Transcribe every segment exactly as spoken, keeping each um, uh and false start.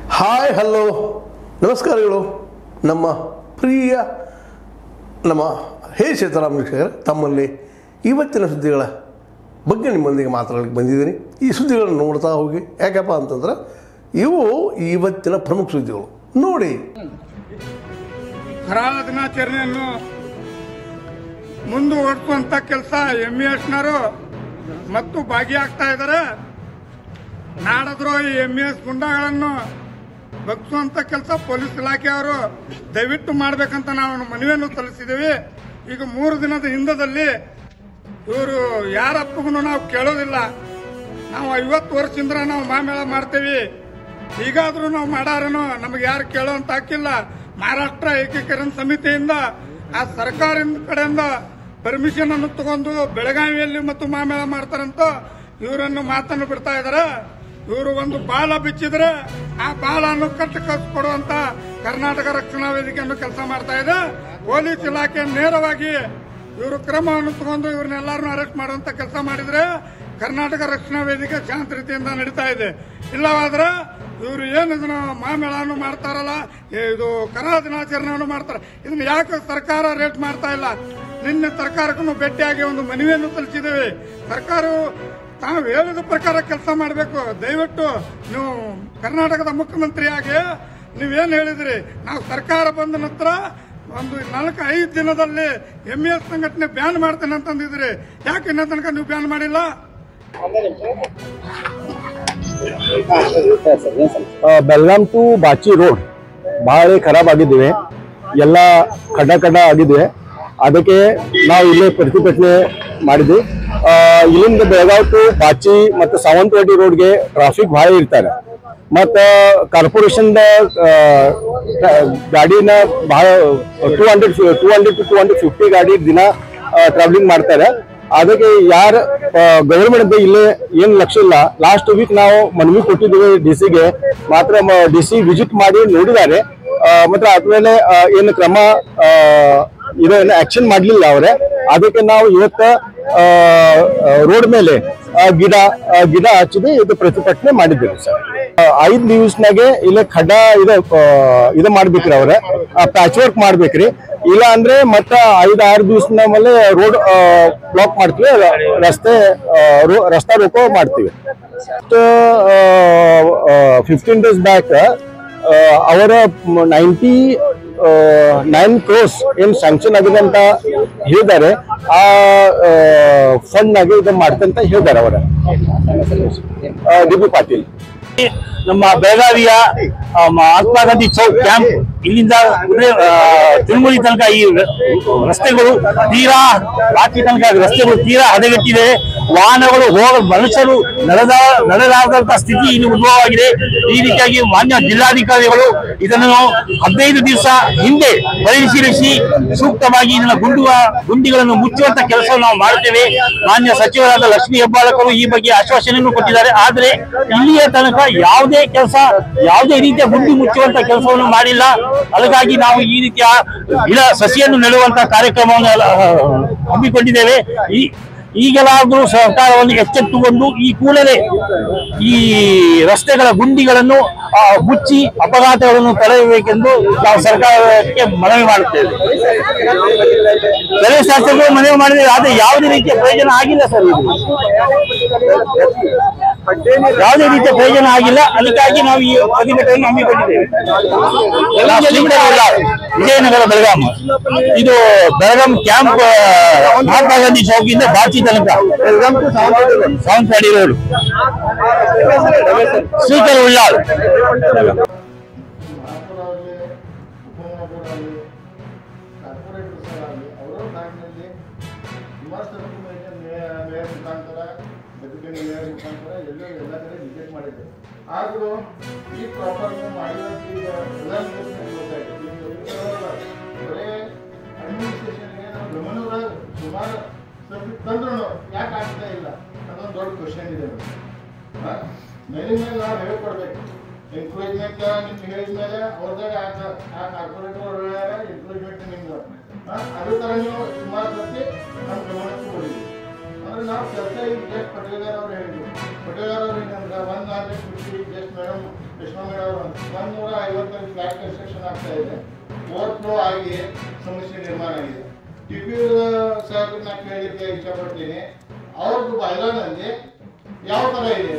Hi hello ನಮಸ್ಕಾರಗಳು. ನಮ್ಮ ಪ್ರಿಯ ನಮ್ಮ ಹೇ ಸೀತಾರಾಮ್ ವೀಕ್ಷಕರೇ, ತಮ್ಮಲ್ಲಿ ಇವತ್ತಿನ ಸುದ್ದಿಗಳ ಬಗ್ಗೆ ನಿಮ್ಮೊಂದಿಗೆ ಮಾತಾಡಲಿಕ್ಕೆ ಬಂದಿದ್ದೀನಿ. ಈ ಸುದ್ದಿಗಳನ್ನು ನೋಡ್ತಾ ಹೋಗಿ, ಯಾಕಪ್ಪ ಅಂತಂದ್ರೆ ಇವು ಇವತ್ತಿನ ಪ್ರಮುಖ ಸುದ್ದಿಗಳು. ನೋಡಿ, ಕರಾಳ ದಿನಾಚರಣೆಯನ್ನು ಮುಂದುವರಿಸುವಂತ ಕೆಲಸ ಎಂ ಇ ಎಸ್ನವರು ಮತ್ತು ಭಾಗಿಯಾಗ್ತಾ ಇದ್ದಾರೆ. ನಾಡದ್ರೋಹಿ ಎಂ ಇ ಎಸ್ ಗುಂಡಾಗಳನ್ನು ಬಗ್ಸುವಂತ ಕೆಲಸ ಪೊಲೀಸ್ ಇಲಾಖೆಯವರು ದಯವಿಟ್ಟು ಮಾಡಬೇಕಂತ ನಾವು ಮನವಿಯನ್ನು ಸಲ್ಲಿಸಿದ್ದೀವಿ. ಈಗ ಮೂರು ದಿನದ ಹಿಂದದಲ್ಲಿ ಇವರು ಯಾರಪ್ಪಗೂ ನಾವು ಕೇಳೋದಿಲ್ಲ. ನಾವು ಐವತ್ತು ವರ್ಷದಿಂದ ನಾವು ಮಾಮೇಳ ಮಾಡ್ತೇವೆ, ಈಗಾದ್ರೂ ನಾವು ಮಾಡಾರನು ನಮಗೆ ಯಾರು ಕೇಳುವಂತ ಹಾಕಿಲ್ಲ. ಮಹಾರಾಷ್ಟ್ರ ಏಕೀಕರಣ ಸಮಿತಿಯಿಂದ ಆ ಸರ್ಕಾರದ ಕಡೆಯಿಂದ ಪರ್ಮಿಷನ್ ಅನ್ನು ತಗೊಂಡು ಬೆಳಗಾವಿಯಲ್ಲಿ ಮತ್ತು ಮಾಮೇಳ ಮಾಡ್ತಾರಂತ ಇವರನ್ನು ಮಾತನ್ನು ಬಿಡ್ತಾ ಇದ್ದಾರೆ. ಇವರು ಒಂದು ಬಾಲ ಬಿಚ್ಚಿದ್ರೆ ಆ ಬಾಲನ್ನು ಕಟ್ಟು ಕಳಿಸ್ಕೊಡುವಂತ ಕರ್ನಾಟಕ ರಕ್ಷಣಾ ವೇದಿಕೆಯನ್ನು ಕೆಲಸ ಮಾಡ್ತಾ ಇದೆ. ಪೊಲೀಸ್ ಇಲಾಖೆ ನೇರವಾಗಿ ಇವರು ಕ್ರಮವನ್ನು ತಗೊಂಡು ಇವ್ರನ್ನೆಲ್ಲರನ್ನು ಅರೆಸ್ಟ್ ಮಾಡುವಂತ ಕೆಲಸ ಮಾಡಿದ್ರೆ ಕರ್ನಾಟಕ ರಕ್ಷಣಾ ವೇದಿಕೆ ಶಾಂತ ರೀತಿಯಿಂದ ನಡೀತಾ ಇದೆ. ಇಲ್ಲವಾದ್ರೆ ಇವರು ಏನು ಇದನ್ನ ಮಾಮೇಳನ್ನು ಮಾಡ್ತಾರಲ್ಲ, ಇದು ಕರಾಳ ದಿನಾಚರಣೆಯನ್ನು ಮಾಡ್ತಾರೆ, ಇದನ್ನ ಯಾಕೆ ಸರ್ಕಾರ ರೇಟ್ ಮಾಡ್ತಾ ಇಲ್ಲ? ನಿನ್ನೆ ಸರ್ಕಾರಕ್ಕೂ ಭೇಟಿಯಾಗಿ ಒಂದು ಮನವಿಯನ್ನು ಸಲ್ಲಿಸಿದ್ದೇವೆ. ಸರ್ಕಾರವು ತಾವು ಹೇಳಿದ ಪ್ರಕಾರ ಕೆಲಸ ಮಾಡಬೇಕು. ದಯವಿಟ್ಟು ನೀವು ಕರ್ನಾಟಕದ ಮುಖ್ಯಮಂತ್ರಿಯಾಗಿ ನೀವೇನು ಹೇಳಿದ್ರಿ, ನಾವು ಸರ್ಕಾರ ಬಂದ ನಂತರ ಒಂದು ನಾಲ್ಕು ಐದು ದಿನದಲ್ಲಿ ಎಂ ಇ ಎಸ್ ಸಂಘಟನೆ ಬ್ಯಾನ್ ಮಾಡ್ತೇನೆ ಅಂತಂದಿದ್ರಿ. ಯಾಕೆ ಇನ್ನೂ ತನಕ ನೀವು ಬ್ಯಾನ್ ಮಾಡಿಲ್ಲ? ಬೆಳಗಾಂ ಟು ಬಾಚಿ ರೋಡ್ ಬಹಳ ಖರಾಬ್ ಆಗಿದ್ದೇವೆ, ಎಲ್ಲ ಖಡ್ಡ ಖಡ್ಡ ಆಗಿದ್ದೇವೆ. ಅದಕ್ಕೆ ನಾವು ಇಲ್ಲೇ ಪ್ರತಿಭಟನೆ ಮಾಡಿದ್ವಿ. ಇಲ್ಲಿಂದ ಬೆಳಗಾವ್ ಟು ಬಾಚಿ ಮತ್ತು ಸಾವಂತವಾಡಿ ರೋಡ್ಗೆ ಟ್ರಾಫಿಕ್ ಭಾಳ ಇರ್ತಾರೆ. ಮತ್ತು ಕಾರ್ಪೊರೇಷನ್ ಗಾಡಿನ ಭಾಳ two hundred two hundred to two hundred fifty ಗಾಡಿ ದಿನ ಟ್ರಾವೆಲಿಂಗ್ ಮಾಡ್ತಾರೆ. ಅದಕ್ಕೆ ಯಾರು ಗವರ್ಮೆಂಟ್ ಇಲ್ಲೇ ಏನು ಲಕ್ಷ್ಯ ಇಲ್ಲ. ಲಾಸ್ಟ್ ವೀಕ್ ನಾವು ಮನವಿ ಕೊಟ್ಟಿದ್ದೀವಿ ಡಿ ಸಿಗೆ, ಮಾತ್ರ ಡಿ ಸಿ ವಿಸಿಟ್ ಮಾಡಿ ನೋಡಿದ್ದಾರೆ. ಮಾತ್ರ ಆದ್ಮೇಲೆ ಏನು ಕ್ರಮ ಇದೇನು ಆಕ್ಷನ್ ಮಾಡಲಿಲ್ಲ ಅವರೇ. ಅದಕ್ಕೆ ನಾವು ಇವತ್ತ ರೋಡ್ ಮೇಲೆ ಗಿಡ ಗಿಡ ಹಚ್ಚಿದೆ ಇದು ಪ್ರತಿಭಟನೆ ಮಾಡಿದ್ದೇವೆ ಸರ್. ಐದು ದಿವಸನಾಗೆ ಇಲ್ಲ ಖಡ್ಡ ಇದು ಇದು ಮಾಡ್ಬೇಕ್ರಿ, ಅವ್ರ ಪ್ಯಾಚ್ ವರ್ಕ್ ಮಾಡ್ಬೇಕ್ರಿ. ಇಲ್ಲ ಅಂದ್ರೆ ಮತ್ತ ಐದು ಆರು ದಿವಸದ ಮೇಲೆ ರೋಡ್ ಬ್ಲಾಕ್ ಮಾಡ್ತೀವಿ, ರಸ್ತೆ ರಸ್ತಾ ರೋಕೋ ಮಾಡ್ತೀವಿ. ಫಿಫ್ಟೀನ್ ಡೇಸ್ ಬ್ಯಾಕ್ ಅವರ ನೈಂಟಿ ನೈನ್ ಕ್ರೋಸ್ ಏನ್ ಸ್ಯಾಂಕ್ಷನ್ ಆಗಿದೆ ಅಂತ ಹೇಳಿದ್ದಾರೆ. ಆ ಫಂಡ್ ನಾಗೆ ಇದು ಮಾಡ್ತಂತ ಹೇಳಿದ್ದಾರೆ ಅವರ ಡಿ ಬಿ ಪಾಟೀಲ್. ನಮ್ಮ ಬೆಳಗಾವಿಯ ಮಹಾತ್ಮ ಗಾಂಧಿ ಚೌಕ್ ಕ್ಯಾಂಪ್ ಇಲ್ಲಿಂದ ತಿರುಮುರಿ ತನಕ ಈ ರಸ್ತೆಗಳು ತೀರಾ ಬಾಕಿ ತನಕ ರಸ್ತೆಗಳು ತೀರಾ ಹದಗೆಟ್ಟಿದೆ. ವಾಹನಗಳು ಹೋಗ ಮನುಷ್ಯರು ನಡೆದ ನಡೆದಾದಂತಹ ಸ್ಥಿತಿ ಇಲ್ಲಿ ಉದ್ಭವವಾಗಿದೆ. ಈ ರೀತಿಯಾಗಿ ಮಾನ್ಯ ಜಿಲ್ಲಾಧಿಕಾರಿಗಳು ಇದನ್ನು ಹದಿನೈದು ದಿವಸ ಹಿಂದೆ ಪರಿಶೀಲಿಸಿ ಸೂಕ್ತವಾಗಿ ಇದನ್ನ ಗುಂಡುವ ಗುಂಡಿಗಳನ್ನು ಮುಚ್ಚುವಂತ ಕೆಲಸವನ್ನು ನಾವು ಮಾಡುತ್ತೇವೆ. ಮಾನ್ಯ ಸಚಿವರಾದ ಲಕ್ಷ್ಮೀ ಹೆಬ್ಬಾಳಕರು ಈ ಬಗ್ಗೆ ಆಶ್ವಾಸನೆಯನ್ನು ಕೊಟ್ಟಿದ್ದಾರೆ. ಆದರೆ ಇಲ್ಲಿಯ ತನಕ ಯಾವುದೇ ಕೆಲಸ ಯಾವುದೇ ರೀತಿಯ ಗುಂಡಿ ಮುಚ್ಚುವಂತ ಕೆಲಸವನ್ನು ಮಾಡಿಲ್ಲ. ಅದಕ್ಕಾಗಿ ನಾವು ಈ ರೀತಿಯ ಗಿಡ ಸಸಿಯನ್ನು ನೆಡುವಂತ ಕಾರ್ಯಕ್ರಮವನ್ನು ಹಮ್ಮಿಕೊಂಡಿದ್ದೇವೆ. ಈ ಈಗಲಾದರೂ ಸರ್ಕಾರವನ್ನು ಎಚ್ಚೆತ್ತುಕೊಂಡು ಈ ಕೂಡಲೇ ಈ ರಸ್ತೆಗಳ ಗುಂಡಿಗಳನ್ನು ಮುಚ್ಚಿ ಅಪಘಾತಗಳನ್ನು ತಡೆಯಬೇಕೆಂದು ನಾವು ಸರ್ಕಾರಕ್ಕೆ ಮನವಿ ಮಾಡುತ್ತೇವೆ. ಕೆಲವು ಶಾಸಕರು ಮನವಿ ಮಾಡಿದರೆ ಆದರೆ ಯಾವುದೇ ರೀತಿಯ ಪ್ರಯೋಜನ ಆಗಿಲ್ಲ ಸರ್. ಇದು ಯಾವುದೇ ರೀತಿಯ ಪ್ರಯೋಜನ ಆಗಿಲ್ಲ. ಅದಕ್ಕಾಗಿ ನಾವು ಈ ಪ್ರತಿಭಟನೆಯನ್ನು ಹಮ್ಮಿಕೊಂಡಿದ್ದೇವೆ. ವಿಜಯನಗರ ಬೆಳಗಾಂ, ಇದು ಬೆಳಗಾಂ ಕ್ಯಾಂಪ್ ಮಹಾತ್ಮ ಗಾಂಧಿ ಚೌಕಿಂದ ಬಾಚಿ ತನಕ ಬೆಳಗಾಂ ಟು ಸಾವಂತವಾಡಿ ರೋಡ್, ಶ್ರೀಕರ್ ಉಳ್ಳಾಳ್. ಆದರೂ ಈ ಪ್ರಾಪರ್ ಬರೇ ಅಡ್ಮಿನಿಸ್ಟ್ರೇಷನ್ಗೆ ನಾವು ಗಮನದಾಗ ಸುಮಾರು ತಂದ್ರು ಯಾಕೆ ಆಗ್ತಾ ಇಲ್ಲ ಅದೊಂದು ದೊಡ್ಡ ಕ್ವಶನ್ ಇದೆ. ಮೇಲೆ ಮೇಲೆ ನಾವು ಹೇಳ್ಕೊಡ್ಬೇಕು. ಎನ್ಕರೇಜ್ಮೆಂಟ್ ನಿಮ್ಗೆ ಹೇಳಿದ ಮೇಲೆ ಅವ್ರದಾಗ ಆ ಕಾರ್ಪೊರೇಟರ್ ಹೇಳ್ಯಾರ ಎನ್ಕರೇಜ್ಮೆಂಟ್ ನಿಮ್ದು. ಅದೇ ಥರ ನೀವು ಸುಮಾರು ಸರ್ತಿ ನಮ್ಮ ಗಮನಕ್ಕೆ ಕೊಡಿದ್ವಿ. ಅಂದ್ರೆ ನಾವು ಕೆಲಸ ಈಗ ಜಸ್ಟ್ ಪಟೇಲರ್ ಅವ್ರು ಹೇಳಿದ್ರು. ಪಟೇಲರ್ ಅವ್ರು ಏನಂದ್ರೆ one hundred fifty just madam Yashma madam ಅವರು ಒಂದು ನೂರ ಐವತ್ತೈದು ಫ್ಲಾಟ್ ಕನ್ಸ್ಟ್ರಕ್ಷನ್ ಆಗ್ತಾ ಇದೆ, ಓವರ್ ಫ್ಲೋ ಆಗಿ ಸಮಸ್ಯೆ ನಿರ್ಮಾಣ ಆಗಿದೆ. ಟಿ ಪಿ ಸಾಹೇಬ್ರು ನಾನು ಕೇಳಲಿಕ್ಕೆ ಇಷ್ಟಪಡ್ತೀನಿ, ಅವ್ರದ್ದು ಬೈಲಾನಲ್ಲಿ ಯಾವ ಥರ ಇದೆ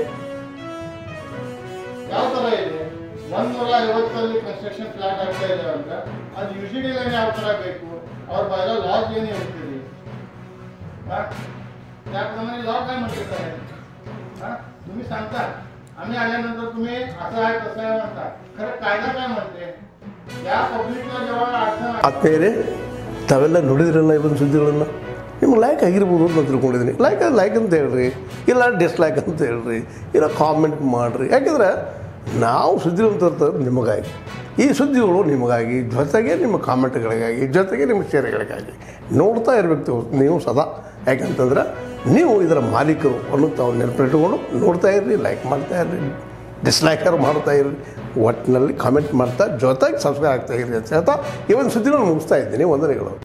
ಯಾವ ಥರ ಇದೆ ಒಂದೂರ ಐವತ್ತಲ್ಲಿ ಕನ್ಸ್ಟ್ರಕ್ಷನ್ ಫ್ಲಾಟ್ ಆಗ್ತಾ ಇದೆ ಅಂತ ಅದು ಯುಜಿಡಿ ಲೈನ್ ಯಾವ ಥರ ಬೇಕು, ಅವ್ರ ಬೈಲ ಲಾಕ್ ಏನು ಹೇಳ್ತೀರಿ? त्याप्रमाणे लॉ काय म्हणते साहेब? तुम्ही सांगता आम्ही आल्यानंतर तुम्ही असं आहे तसं आहे म्हणता, खरं कायदा काय म्हणते? या पब्लिकला जेव्हा अडचण ಆತ್ಮೀಯರೇ, ತಾವೆಲ್ಲ ನೋಡಿದ್ರಲ್ಲ ಇವನ್ ಸುದ್ದಿಗಳನ್ನು, ನಿಮ್ಗೆ ಲೈಕ್ ಆಗಿರ್ಬೋದು ಅಂತ ತಿಳ್ಕೊಂಡಿದ್ದೀನಿ. ಲೈಕ್ ಲೈಕ್ ಅಂತ ಹೇಳ್ರಿ, ಇಲ್ಲ ಡಿಸ್ಲೈಕ್ ಅಂತ ಹೇಳ್ರಿ, ಇಲ್ಲ ಕಾಮೆಂಟ್ ಮಾಡಿರಿ. ಯಾಕೆಂದ್ರೆ ನಾವು ಸುದ್ದಿಗಳನ್ನು ತರ್ತಾರೆ ನಿಮಗಾಗಿ, ಈ ಸುದ್ದಿಗಳು ನಿಮಗಾಗಿ, ಜೊತೆಗೆ ನಿಮ್ಮ ಕಾಮೆಂಟ್ಗಳಿಗಾಗಿ, ಜೊತೆಗೆ ನಿಮ್ಮ ಶೇರ್ಗಳಿಗಾಗಿ ನೋಡ್ತಾ ಇರಬೇಕು ನೀವು ಸದಾ. ಯಾಕಂತಂದ್ರೆ ನೀವು ಇದರ ಮಾಲೀಕರು ಅನ್ನೋದು ತಾವು ನೆನಪಿಟ್ಟುಕೊಂಡು ನೋಡ್ತಾ ಇರ್ರಿ, ಲೈಕ್ ಮಾಡ್ತಾ ಇರ್ರಿ, ಡಿಸ್ಲೈಕರ್ ಮಾಡ್ತಾ ಇರ್ರಿ, ಒಟ್ಟಿನಲ್ಲಿ ಕಾಮೆಂಟ್ ಮಾಡ್ತಾ ಜೊತೆಗೆ ಸಬ್ಸ್ಕ್ರೈಬ್ ಆಗ್ತಾ ಇರ್ರಿ ಅಂತ ಹೇಳ್ತಾ ಈ ಒಂದು ಸುದ್ದಿಗಳನ್ನು ಮುಗಿಸ್ತಾ ಇದ್ದೀನಿ. ವಂದನೆಗಳು.